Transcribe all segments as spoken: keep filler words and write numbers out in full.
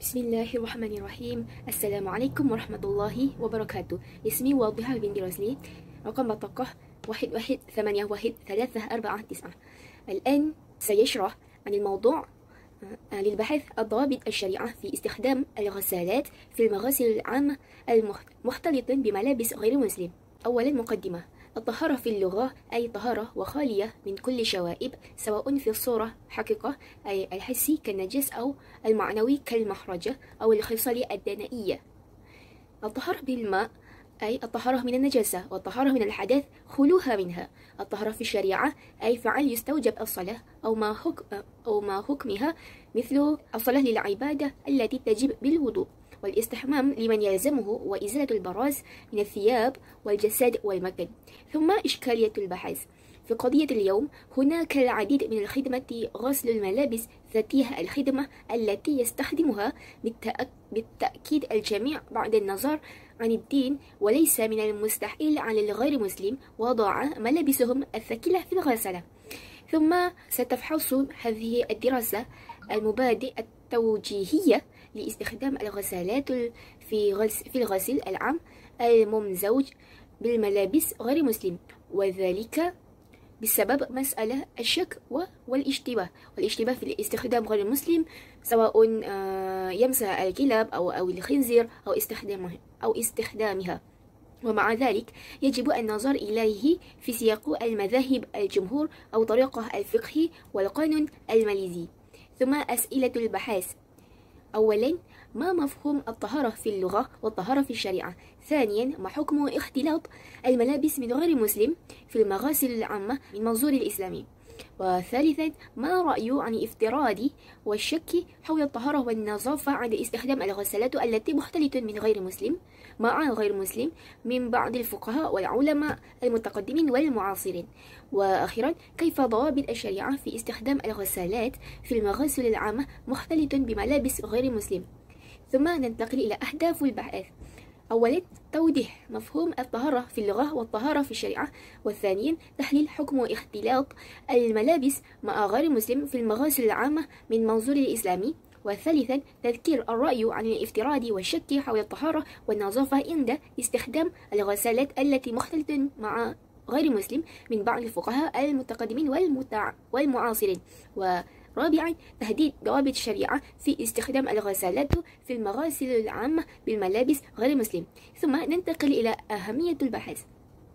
بسم الله الرحمن الرحيم. السلام عليكم ورحمة الله وبركاته. اسمي واضحة بنت رسلي، رقم بطاقة واحد واحد ثمانية واحد ثلاثة أربعة تسعة. الآن سيشرح عن الموضوع للبحث الضوابط الشريعة في استخدام الغسالات في المغاسل العامة المختلطة بملابس غير مسلم. أولا مقدمة. الطهارة في اللغة أي طهارة وخالية من كل شوائب، سواء في الصورة حقيقة أي الحسي كالنجس أو المعنوي كالمحرجة أو الخصال الدنائية. الطهارة بالماء أي الطهارة من النجاسة، والطهارة من الحدث خلوها منها. الطهارة في الشريعة أي فعل يستوجب الصلاة أو ما حكم أو ما حكمها، مثل الصلاة للعبادة التي تجب بالوضوء، والاستحمام لمن يلزمه، وإزالة البراز من الثياب والجسد والمكان. ثم إشكالية البحث. في قضية اليوم هناك العديد من الخدمة غسل الملابس ذاتها الخدمة التي يستخدمها بالتأكيد الجميع بعد النظر عن الدين، وليس من المستحيل على الغير مسلم وضع ملابسهم الثقيلة في الغسالة. ثم ستفحص هذه الدراسة المبادئ التوجيهية لاستخدام الغسالات في غسل في الغسيل العام الممزوج بالملابس غير مسلم، وذلك بسبب مسألة الشك والاشتباه والاشتباه في الاستخدام غير المسلم، سواء يمسح الكلاب أو أو الخنزير أو استخدامها أو استخدامها. ومع ذلك يجب النظر إليه في سياق المذاهب الجمهور أو طريقة الفقه والقانون الماليزي. ثم أسئلة البحث. أولا، ما مفهوم الطهارة في اللغة والطهارة في الشريعة؟ ثانيا، ما حكم اختلاط الملابس من غير مسلم في المغاسل العامة من منظور الإسلامي؟ وثالثا، ما رأي عن الافتراض والشك حول الطهارة والنظافة عند استخدام الغسالات التي مختلطة من غير مسلم مع غير مسلم من بعض الفقهاء والعلماء المتقدمين والمعاصرين؟ وأخيرا، كيف ضوابط الشريعة في استخدام الغسالات في المغاسل العامة مختلطة بملابس غير مسلم؟ ثم ننتقل إلى أهداف البحث. أولا، توضيح مفهوم الطهارة في اللغة والطهارة في الشريعة. والثانيا، تحليل حكم اختلاط الملابس مع غير مسلم في المغاسل العامة من منظور الإسلامي. وثالثا، تذكير الرأي عن الافتراض والشك حول الطهارة والنظافة عند استخدام الغسالات التي مختلطة مع غير مسلم من بعض الفقهاء المتقدمين والمتع... والمعاصرين. ورابعا، تحديد ضوابط الشريعة في استخدام الغسالات في المغاسل العامة بالملابس غير مسلم. ثم ننتقل إلى أهمية البحث.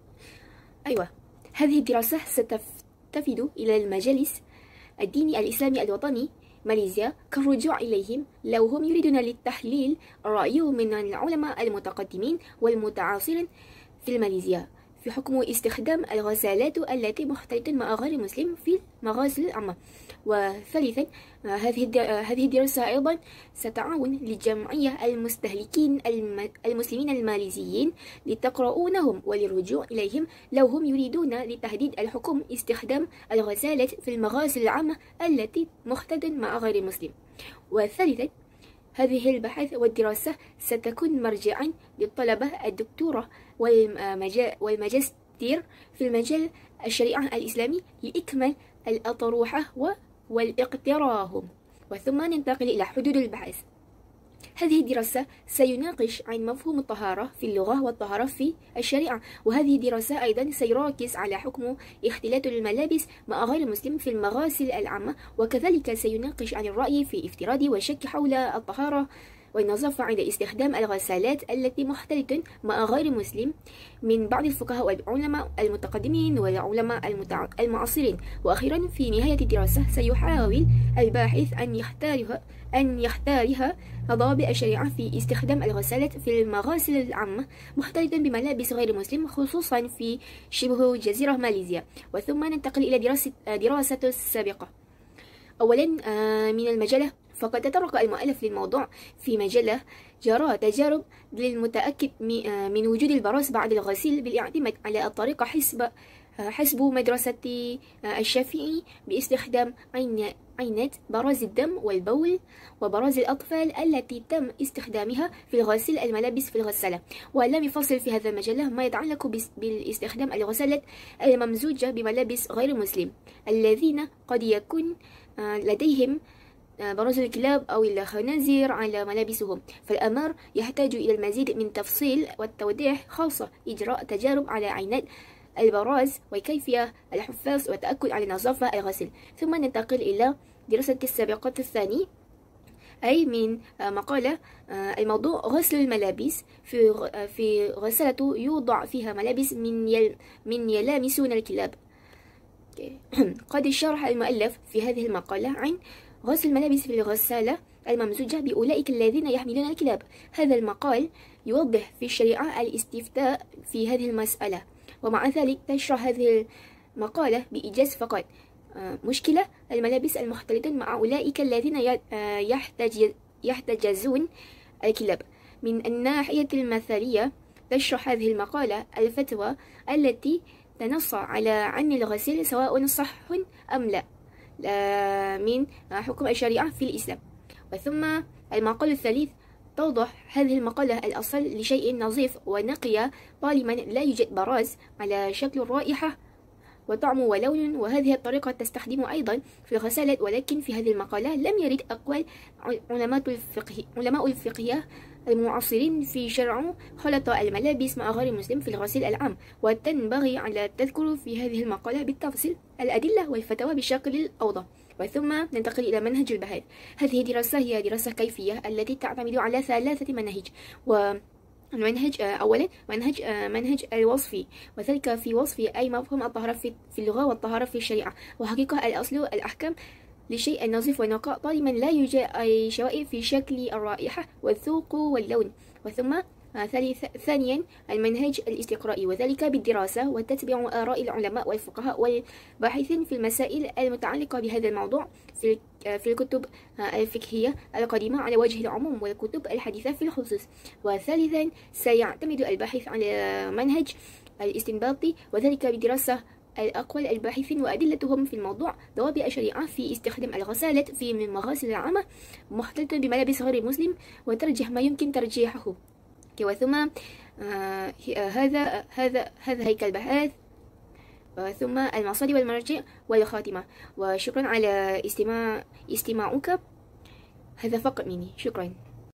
أيوة، هذه الدراسة ستفتقد إلى المجلس الديني الإسلامي الوطني ماليزيا كالرجوع إليهم لو هم يريدون للتحليل الرأي من العلماء المتقدمين والمتعاصرين في ماليزيا في حكم استخدام الغسالات التي مختلطة مع غير مسلم في المغاسل العامة. وثالثا، هذه هذه الدراسة أيضا ستعاون لجمعية المستهلكين المسلمين الماليزيين لتقرؤونهم وللرجوع إليهم لو هم يريدون لتحديد الحكم استخدام الغسالات في المغاسل العامة التي مختلطة مع غير مسلم. وثالثا، هذه البحث والدراسة ستكون مرجعا للطلبة الدكتوراه والماجستير في المجال الشريعة الإسلامي لإكمال الأطروحة والاقتراهم. وثم ننتقل إلى حدود البحث. هذه الدراسة سيناقش عن مفهوم الطهارة في اللغة والطهارة في الشريعة، وهذه الدراسة أيضا سيركز على حكم اختلاط الملابس مع غير مسلم في المغاسل العامة، وكذلك سيناقش عن الرأي في افتراض والشك حول الطهارة والنظافة عند استخدام الغسالات التي مختلطة مع غير مسلم من بعض الفقهاء والعلماء المتقدمين والعلماء المعاصرين. وأخيرا، في نهاية الدراسة سيحاول الباحث أن يختارها أن يختارها ضوابط الشريعة في استخدام الغسالات في المغاسل العامة مختلطا بملابس غير مسلم، خصوصا في شبه جزيرة ماليزيا. وثم ننتقل إلى دراسة دراسة السابقة. أولا، من المجلة، فقد تطرق المؤلف للموضوع في مجلة جرى تجارب للمتأكد من وجود البراز بعد الغسيل بالاعتماد على الطريقة حسب حسب مدرسة الشافعي باستخدام عينات براز الدم والبول وبراز الأطفال التي تم استخدامها في غسيل الملابس في الغسالة. ولم يفصل في هذا المجلة ما يتعلق بالاستخدام الغسالات الممزوجة بملابس غير مسلم الذين قد يكون لديهم بروز الكلاب أو الخنازير على ملابسهم. فالأمر يحتاج إلى المزيد من تفصيل والتوضيح، خاصة إجراء تجارب على عينات البراز وكيفية الحفاظ والتأكد على نظافة الغسل. ثم ننتقل إلى دراسة السابقة الثاني، أي من مقالة الموضوع غسل الملابس. في في غسالة يوضع فيها ملابس من يل من يلامسون الكلاب. قد شرح المؤلف في هذه المقالة عن غسل الملابس في الغسالة الممزوجة بأولئك الذين يحملون الكلاب. هذا المقال يوضح في الشريعة الاستفتاء في هذه المسألة، ومع ذلك تشرح هذه المقالة بإيجاز فقط مشكلة الملابس المختلطة مع أولئك الذين يحتاج يحتجزون الكلاب. من الناحية المثالية تشرح هذه المقالة الفتوى التي تنص على عن الغسيل سواء صح أم لا من حكم الشريعة في الإسلام. وثم المقال الثالث توضح هذه المقالة الأصل لشيء نظيف ونقي طالما لا يوجد براز على شكل الرائحة وطعم ولون، وهذه الطريقة تستخدم أيضا في الغسالة. ولكن في هذه المقالة لم يرد أقوال علماء الفقه علماء الفقهية المعاصرين في شرع خلط الملابس مع غير المسلم في الغسيل العام، وتنبغي على التذكر في هذه المقالة بالتفصيل الأدلة والفتوى بشكل الأوضح. وثم ننتقل إلى منهج البحث. هذه دراسة هي دراسة كيفية التي تعتمد على ثلاثة مناهج. و المنهج أولا منهج منهج الوصفي، وذلك في وصف أي مفهوم الطهارة في اللغة والطهارة في الشريعة. وحقيقة الأصل الأحكام لشيء النظيف والنقاء طالما لا يوجد أي شوائب في شكل الرائحة والذوق واللون. وثم ثانيا المنهج الاستقرائي، وذلك بالدراسة وتتبع آراء العلماء والفقهاء والباحثين في المسائل المتعلقة بهذا الموضوع في في الكتب الفقهية القديمة على وجه العموم والكتب الحديثة في الخصوص. وثالثا سيعتمد الباحث على منهج الاستنباطي، وذلك بدراسة الأقوال الباحثين وأدلتهم في الموضوع، ضوابط الشريعة في استخدام الغسالة في المغاسل العامة مختلطة بملابس غير المسلم، وترجح ما يمكن ترجيحه. وثم آه هذا هذا هذا هيكل البحث، ثم المصادر والمراجع والخاتمة. وشكرا على استماع استماعك. هذا فقط مني، شكرا.